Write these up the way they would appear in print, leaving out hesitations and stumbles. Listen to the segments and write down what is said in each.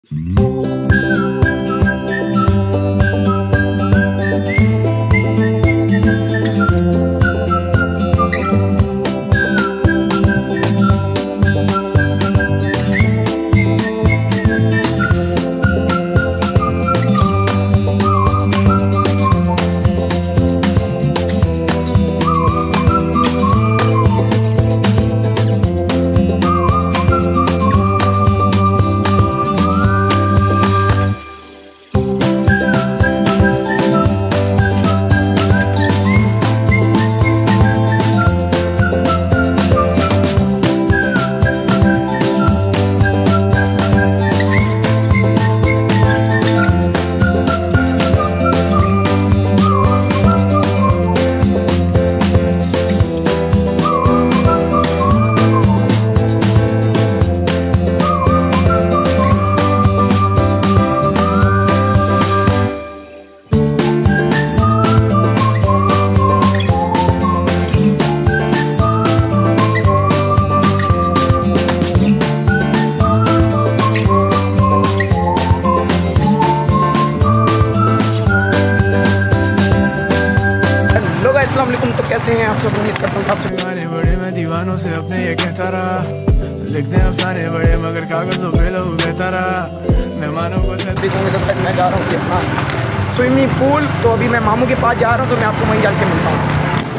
तो कैसे हैं आप सब? उम्मीद करता हूँ आप सब दीवाने बड़े, मैं दीवानों से अपने ये कहता रहा, लिखते हैं अफसाने बड़े मगर कागज़ों पे लहू बहता रहा। मेहमानों को देखूँगी जब तक मैं जा रहा हूँ अपना स्विमिंग पूल। तो अभी मैं मामू के पास जा रहा हूँ, तो मैं आपको वहीं जाके मिलता हूँ।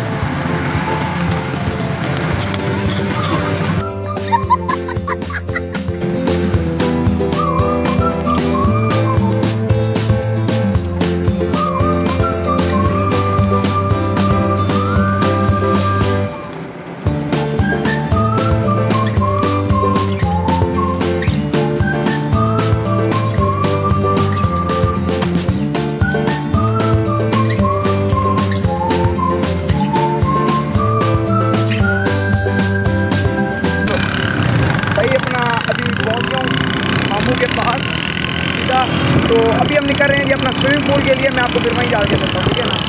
मामू के पास सीधा। तो अभी हम निकल रहे हैं जी अपना स्विमिंग पूल के लिए। मैं आपको फिर वहीं जा के देता हूँ, ठीक है ना।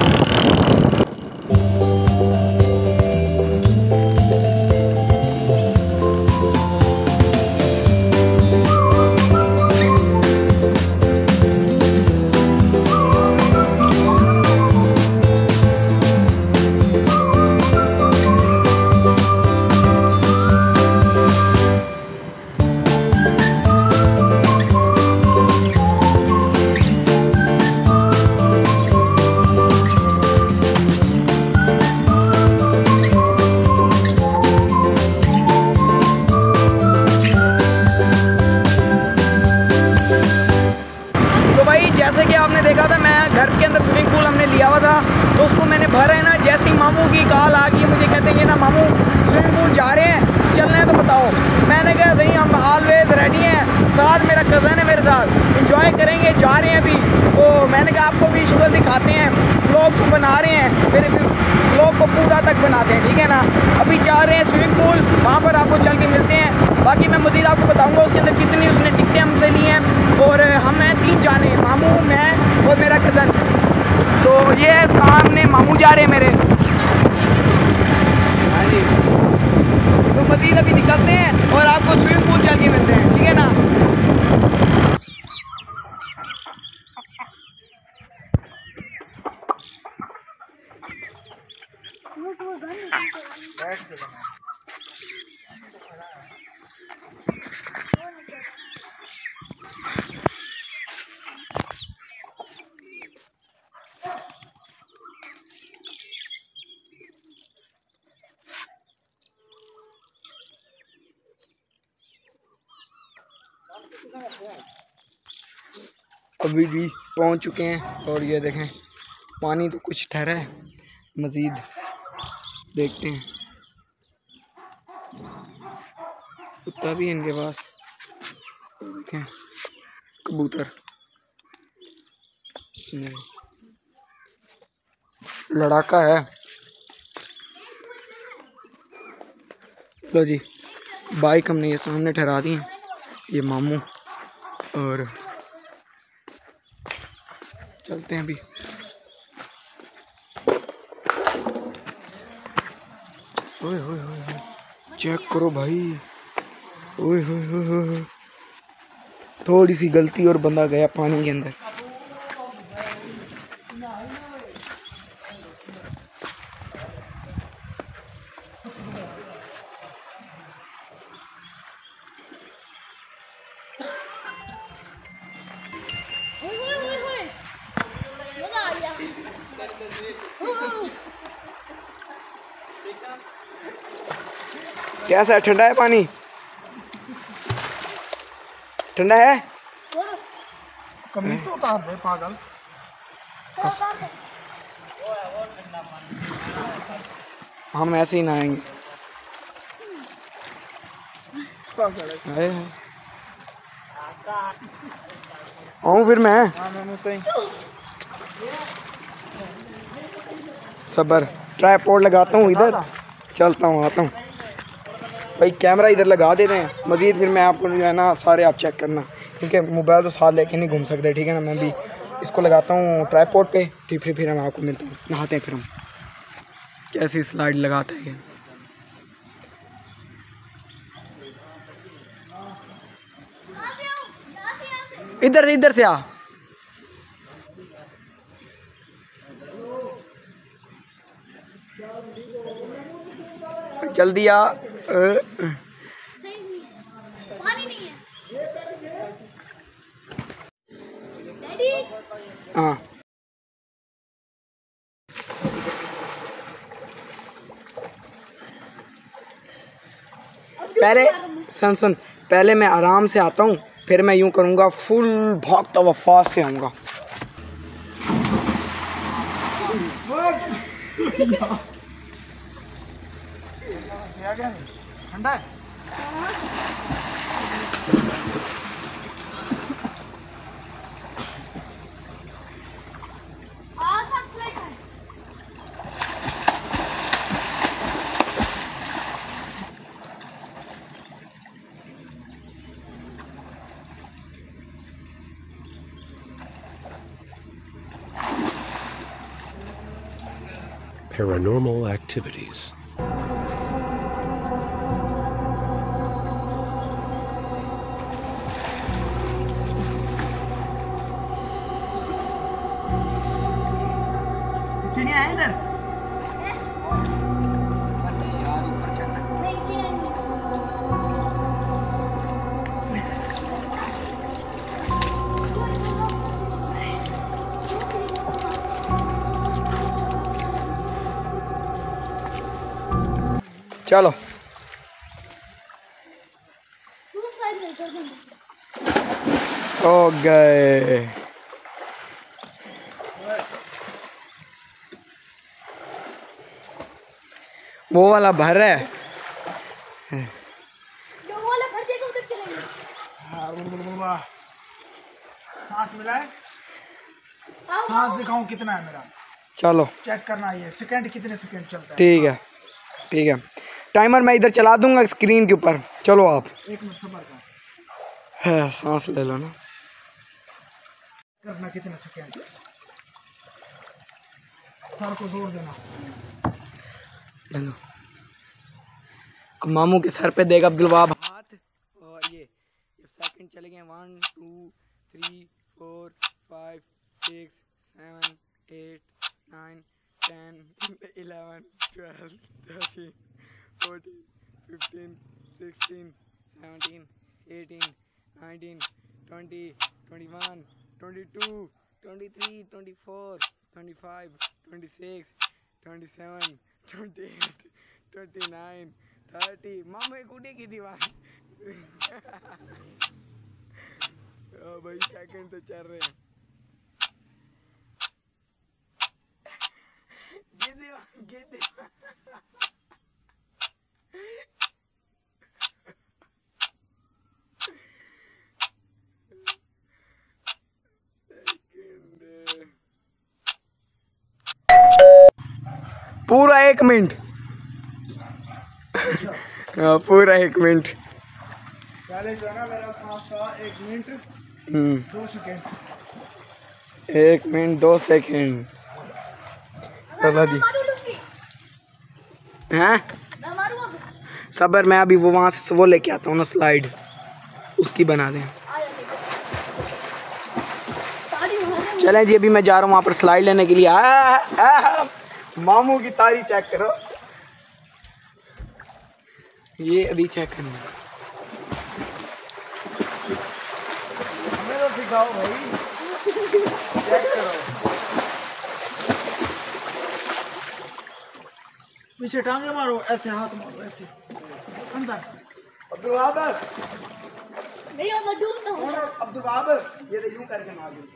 जैसे कि आपने देखा था, मैं घर के अंदर स्विमिंग पूल हमने लिया हुआ था, तो उसको मैंने भरा है ना। जैसे ही मामू की कॉल आ गई, मुझे कहते हैं ना मामू स्विमिंग पूल जा रहे हैं, चलना है तो बताओ। मैंने कहा सही, हम ऑलवेज रेडी हैं। साथ मेरा कज़न है, मेरे साथ इंजॉय करेंगे, जा रहे हैं अभी। तो मैंने कहा आपको भी शुगर दिखाते हैं, व्लॉग तो बना रहे हैं, फिर व्लॉग को पूरा तक बनाते हैं, ठीक है ना। अभी जा रहे हैं स्विमिंग पूल, वहाँ पर आपको चल के मिलते हैं। बाकी मैं मज़ीद आपको बताऊँगा उसके अंदर कितनी उसने टिकटें हमसे ली हैं। और हम हैं 3 जाने, मामू, मैं और मेरा कज़न। तो ये सामने मामू जा रहे हैं मेरे। हाँ जी, तो मज़ीद अभी निकलते हैं और आपको स्विमिंग पूल चल के मिलते हैं, ठीक है ना। अभी भी पहुंच चुके हैं और ये देखें पानी तो कुछ ठहरा है, मज़ीद देखते हैं। कुत्ता भी है इनके पास, देखें कबूतर, लड़ाका है। लो जी, बाइक हमने ये सामने ठहरा दी है, ये मामू, और चलते हैं अभी। ओए होए होए, चेक करो भाई, ओए होए होए होए, थोड़ी सी गलती और बंदा गया पानी के अंदर। कैसा है? ठंडा है पानी? ठंडा है? कमीज तो उतार दे पागल। हम ऐसे ही नहाएंगे। आऊँ फिर मैं? सबर, ट्राइपॉड लगाता हूँ इधर, चलता हूँ आता हूँ। भाई कैमरा इधर लगा देते हैं, मज़ीद फिर मैं आपको जो है ना सारे आप चेक करना, क्योंकि मोबाइल तो साथ लेके नहीं घूम सकते, ठीक है ना। मैं भी इसको लगाता हूँ ट्राइपॉड पे, ठीक फिर हम आपको मिलते हैं, नहाते हैं फिर हम। कैसी स्लाइड लगाते हैं इधर से आ। जल्दी आ। हाँ पहले सुन, पहले मैं आराम से आता हूँ, फिर मैं यूं करूँगा, फुल भागता हुआ फास्ट से आऊँगा। ठंडा है? Paranormal activities. सीढ़ियाँ हैं इधर? चलो हो गए। वो वाला भर है, जो वाला भर देगा उधर चलेंगे। सांस मिला है? सांस दिखाऊं कितना है मेरा? चलो चेक करना, ये सेकंड कितने सेकंड चलता है। ठीक है ठीक है, टाइमर मैं इधर चला दूंगा स्क्रीन के ऊपर। चलो आप 1 मिनट सबर कर, है, सांस ले लो ना। करना कितने सेकंड, सर को जोड़ देना। ले लो। अब मामू के सर पे देगा अब्दुल वहाब हाथ, और ये सेकंड चले गए 1 2 3 4 5 6 7 8 9 10 11 12 13 14 15 16 17 18 19 20 21 22 23 24 25 26 27 28 29 30। मामू एक उड़ी की दीवार। भाई सेकंड तो चल रहे हैं। ये दीवार पूरा 1 मिनट। पूरा 1 मिनट। पहले जो है ना मेरा सांस था 1 मिनट 2 सेकंड। 1 minute 2 second. चलो जी हैं सबर, मैं अभी वो वहाँ से वो लेके आता हूँ ना स्लाइड, उसकी बना दें। चलें जी, अभी मैं जा रहा हूँ वहाँ पर स्लाइड लेने के लिए। मामू की तारी चेक करो, ये अभी चेक करना, हमें तो सिखाओ भाई, चेक करो। पीछे टांगे मारो, ऐसे हाथ मारो, ऐसे अंदर। अब्दुल बाबर, अब्दुल बाबर, ये तो यूं करके मार दो।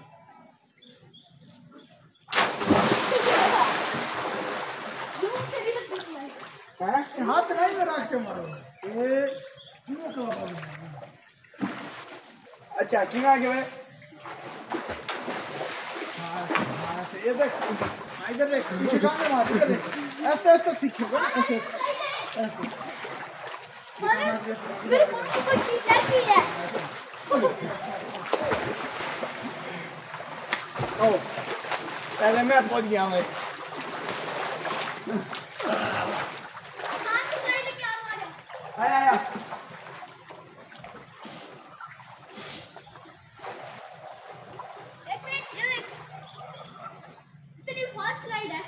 हाथ नहीं में रख के मारो। अच्छा क्यों आगे भाई? ये देख, इधर देख, पीछे टांगे मार, इधर देख, ऐसे ऐसे सीखोगे, ऐसे ऐसे। मेरे पास तो कोई चीज नहीं है। ओ, पहले मैं पहुंच गया मैं। आया। एक मिनट, ये देख, इतनी फास्ट स्लाइड है।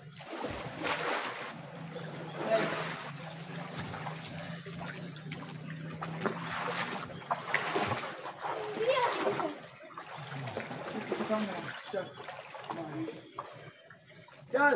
चल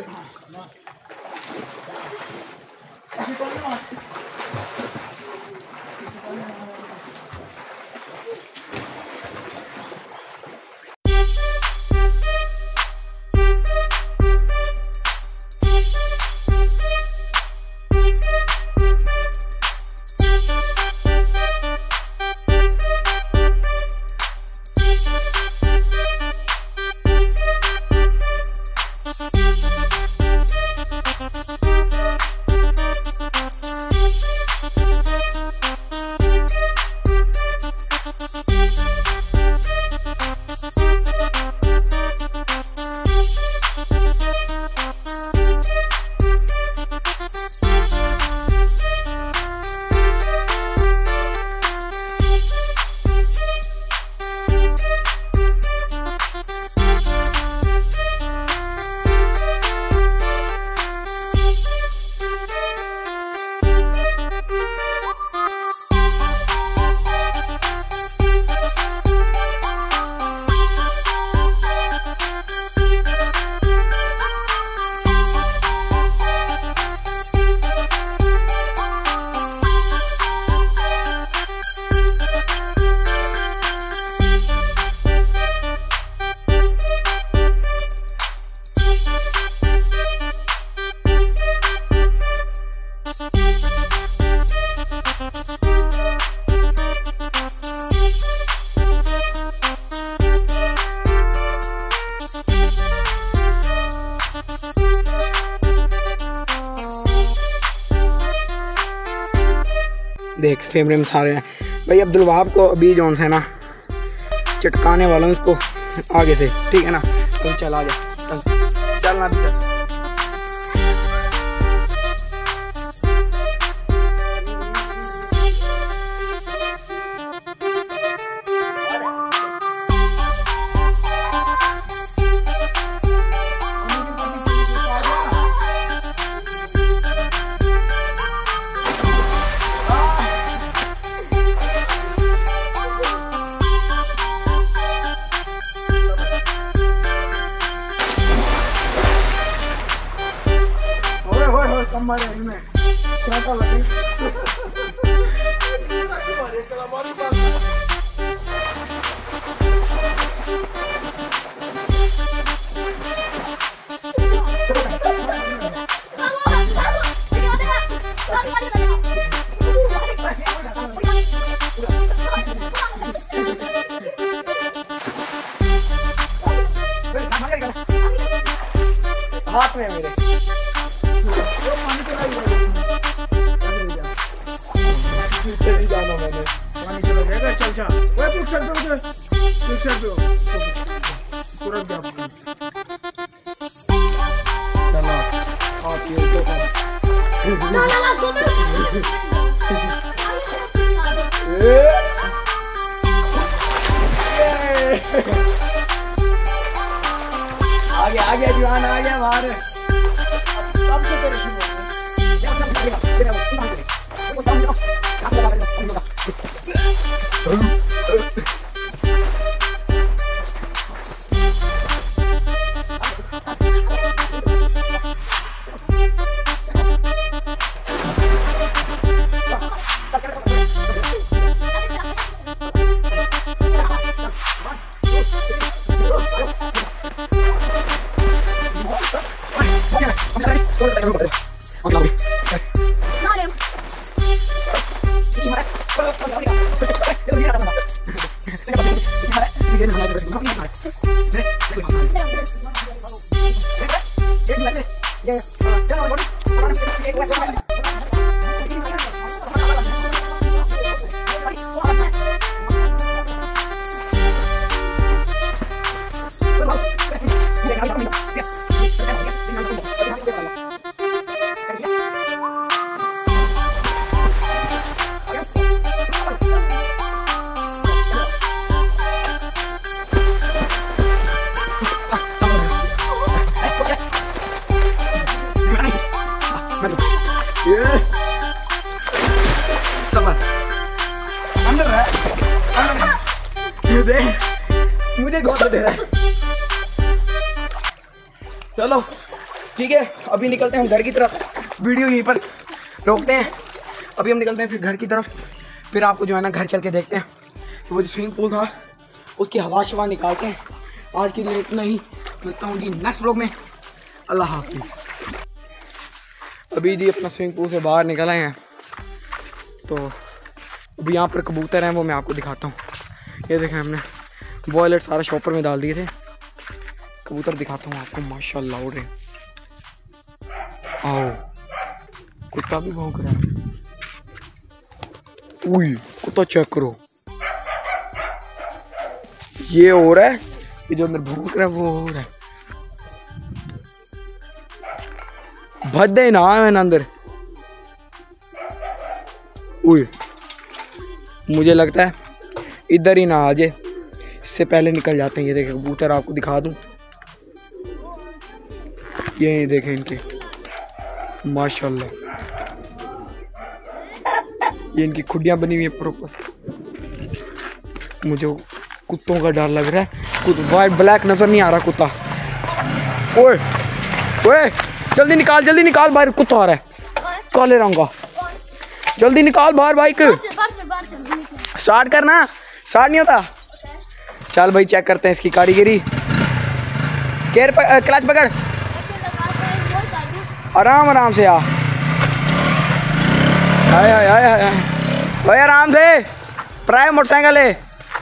देख फेमरे में सारे हैं भाई। अब्दुल वहाब को अभी जोन से ना चटकाने वाला हूँ इसको आगे से, ठीक है ना? तो चल आ जा, चल ना भी चल। कमर है इनमें क्या कर लगे हाथ में मेरे चल जाना मैंने पानी चला जाएगा। चल जा वो तू चल पे तुरंत जा चला आप ये तो ना आ गया जवान आ गया बाहर। अब से तेरे शुरू अंदर है, ये देख मुझे गोद दे रहा है। चलो ठीक है, अभी निकलते हैं हम घर की तरफ। वीडियो यहीं पर रोकते हैं, अभी हम निकलते हैं फिर घर की तरफ। फिर आपको जो है ना घर चल के देखते हैं। तो वो जो स्विमिंग पूल था उसकी हवा शवा निकालते हैं। आज के लिए इतना ही, मिलता हूँ नेक्स्ट व्लॉग में। अल्लाह हाफिज़। अभी जी अपना स्विमिंग पूल से बाहर निकल आए हैं, तो अभी यहाँ पर कबूतर हैं, वो मैं आपको दिखाता हूँ। ये देखें, हमने बॉयलर सारा शॉपर में डाल दिए थे। कबूतर दिखाता हूँ आपको, माशाल्लाह उड़ रहे। आओ, कुत्ता भी भौंक रहा है। उई, कुत्ता चेक करो, ये हो रहा है, ये जो अंदर भौंक रहा है वो हो रहा है। भद्दे ना है अंदर। उई, मुझे लगता है इधर ही ना आ जाए, इससे पहले निकल जाते हैं। ये देखें कबूतर, आपको दिखा दूं, ये देखें इनके, माशाल्लाह ये इनकी खुडियां बनी हुई है प्रॉपर। मुझे कुत्तों का डर लग रहा है। वाइट ब्लैक नजर नहीं आ रहा कुत्ता। ओए ओए, जल्दी निकाल बाहर, कुत्ता आ रहा है काले रंग का। जल्दी निकाल बाहर बाइक। स्टार्ट करना, स्टार्ट नहीं होता। चल भाई चेक करते हैं इसकी कारीगरी। क्लच पकड़, आराम से आ। भाई आराम से, प्राइम मोटरसाइकिल है।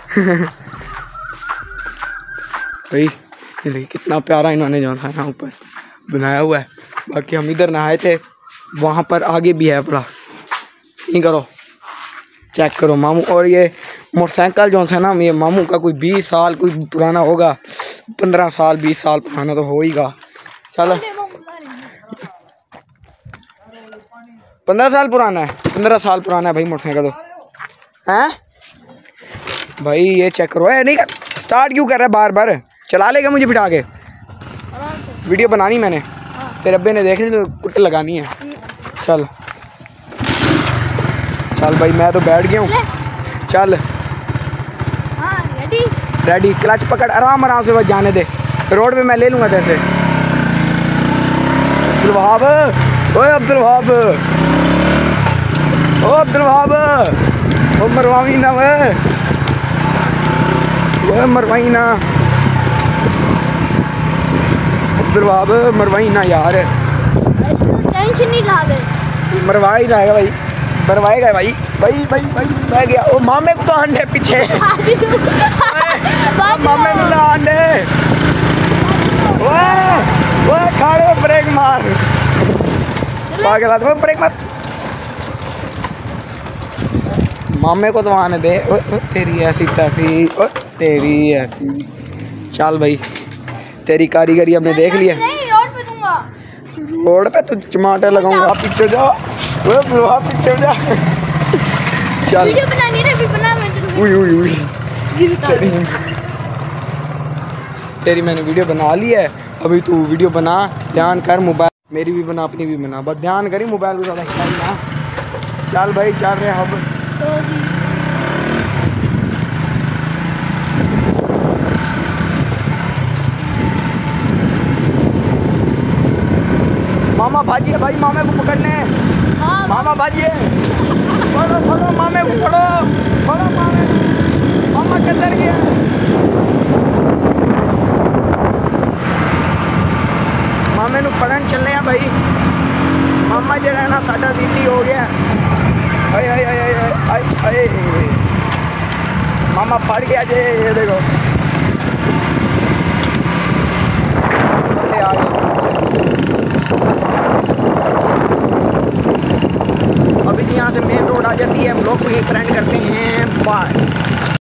भाई ये देखिए कितना प्यारा इन्होंने जो था यहाँ ऊपर बनाया हुआ है। बाकी हम इधर नहाए थे, वहाँ पर आगे भी है बड़ा, नहीं करो चेक करो मामू। और ये मोटरसाइकिल जो है ना, ये मामू का कोई 20 साल कोई पुराना होगा, 15 साल 20 साल पुराना तो हो ही गा। चलो 15 साल पुराना है, 15 साल पुराना है भाई मोटरसाइकिल तो हैं। भाई ये चेक करो, है नहीं कर, स्टार्ट क्यों कर रहा है बार बार? चला लेगा मुझे बिठा के। वीडियो बनानी मैंने, तेरे अब्बे ने देखनी तो कुट्टे लगानी है। चल चल भाई, मैं तो बैठ गया हूँ। चल रेडी, क्लच पकड़, आराम से बस जाने दे। रोड पे मैं ले लूँगा जैसे। अब्दुल वहाब, ओए अब्दुल वहाब, ओ अब्दुल वहाब, ओ मरवाई ना वे, वो मरवाई ना अब्दुल वहाब, मरवाई ना यार। टेंशन नहीं खा ले, मरवा ही जाएगा भाई, मरवाएगा भाई। भाई मैं गया। ओ मामे को तो अंडे पीछे, मामे को तो अंडे। वो खाड़े में ब्रेक मार, पागल आदमी, ब्रेक मार। मामे को तो आने दे। ओ तेरी ऐसी तैसी, ओ तेरी ऐसी। चल भाई, तेरी कारीगरी हमने देख लिया। रोड पे दूंगा, रोड पे तो टमाटर लगाऊंगा। पीछे जा, वो पीछे जा। चल वीडियो बनानी है, अभी बना मैं। उई तेरी मैंने वीडियो बना ली है। अभी तू वीडियो बना, ध्यान कर, मोबाइल मेरी भी बना अपनी भी बना, बस ध्यान करी, मोबाइल को ज़्यादा हिलाना। चल भाई चल रहे अब। मामा भाजिए भाई, मामे को पकड़ने। हाँ मामा भाजिए, पकड़ो पकड़ो मामे को, पकड़ो पकड़ो मामे। मामा किधर गया? मामे नू फड़न चलने हैं भाई। मामा जो है ना साडा जीती हो गया। आए आए आए आए आए आए, मामा फड़ गया जे, ये देखो आ गए। अभी जी यहाँ से मेन रोड आ जाती है, हम लोग को एक फ्रेंड करते हैं बाय।